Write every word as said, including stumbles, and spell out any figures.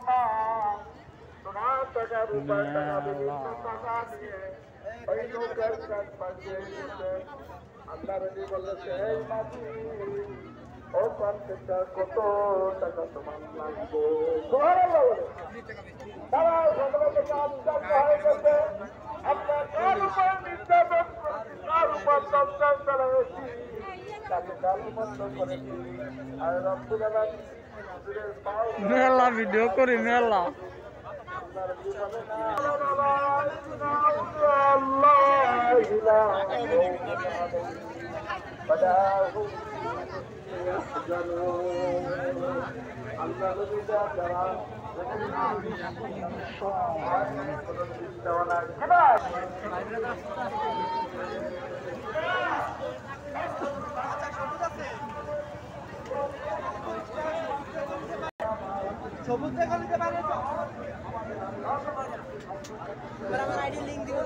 না সোনা টাকা রূপার টাকা বিভিন্ন টাকা নিয়ে ওই নৌকার কাজ পাঠিয়ে দিচ্ছে। আল্লাহ রবি বলেছে এই মাঝি ও পার্থক্য কত টাকা তোমার লাগবে। সুবহানাল্লাহ বলে তারা সকলের কাজ কাজ হয়ে গেছে। আমরা কার উপর নির্যাতন কার উপর দর্শন চালাচ্ছি তাকে গালমন্দ করেছি। আর রব্বুল আলামিন মেলা ভিডিও করি মেলা সবুজ দেখা নিতে পারে তো আমার আইডি লিংক দিব